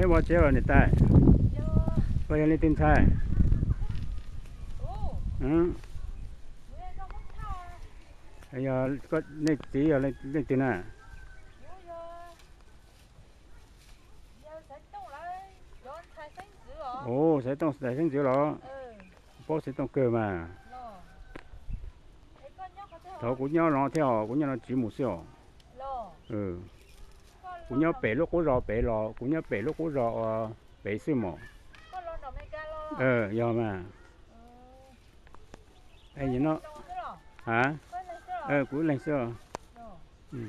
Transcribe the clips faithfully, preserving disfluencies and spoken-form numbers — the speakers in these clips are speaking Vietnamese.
bao chế vào này tay bây giờ lên tin thay ừ bây giờ có lên tí rồi lên lên tin à ồ sẽ tông sẽ sinh chữ đó bố sẽ tông cơ mà thầu cũng nhau nó theo cũng nhau nó chỉ một xíu ừ cũng nhau bể lúc cũng rò bể lò cũng nhau bể lúc cũng rò bể xíu mà ờ giờ mà anh nhìn nó hả ờ cũng lên xíu ừ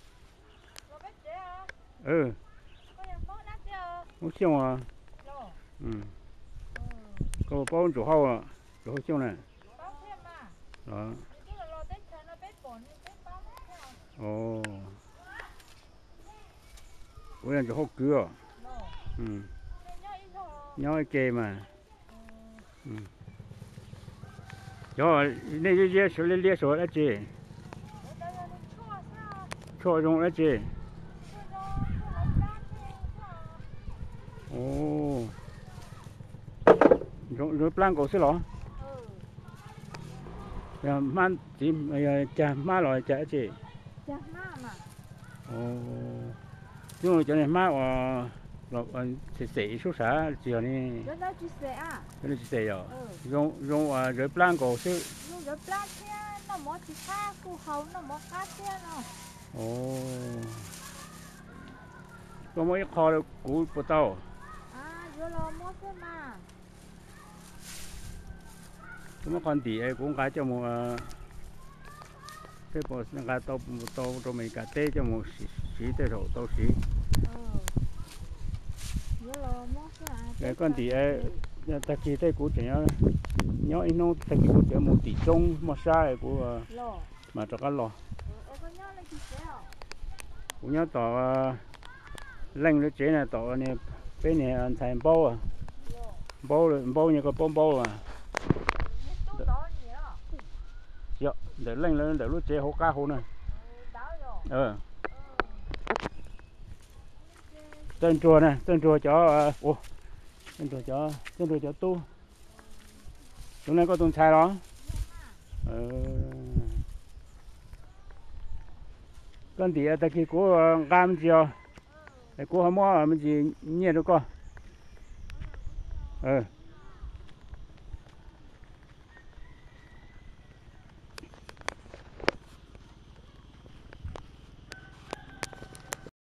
ừ không xíu à ừ có bao nhiêu hao à rồi xíu này đó ồ bữa nay hao cửa ừ nhói kề mà ừ rồi này cái gì số liên liên số là gì số rong là gì ồ rong rong plan cổ xí lọ giờ man chỉ chả má rồi chả gì chả má mà ồ nhưng mà chỗ này má ở lọ sẽ sẽ số xã chiều này chỗ đó chỉ sẽ à chỗ này chỉ sẽ rồi rong rong à rồi plan cổ xí rong rồi plan thế nó mất chỉ khác cô hậu nó mất khác thế nó ồ có mấy kho củ bột tàu à rồi lo mất thế mà cái con tỉ ấy cũng cá cho một cái bộ nó cá tàu tàu cho mình cá tê cho một xí xí tê rồi tàu xí cái con tỉ ấy ta chỉ thấy cú chỉ nhớ nhớ anh nó ta chỉ cú chỉ một tỷ trông một sai của mà cho cá lò cũng nhớ tỏ lanh nó chế này tỏ này bên này anh thành bao à bao bao như cái bom bao à dạ để lanh lên để lúc chế hố cá hố này ờ tên chùa này tên chùa cho ủa tên chùa cho tên chùa cho tu chỗ này có tôm xài đó ờ con tía ta kia của cam chiều của họ mua mình chỉ nhẹ được con ờ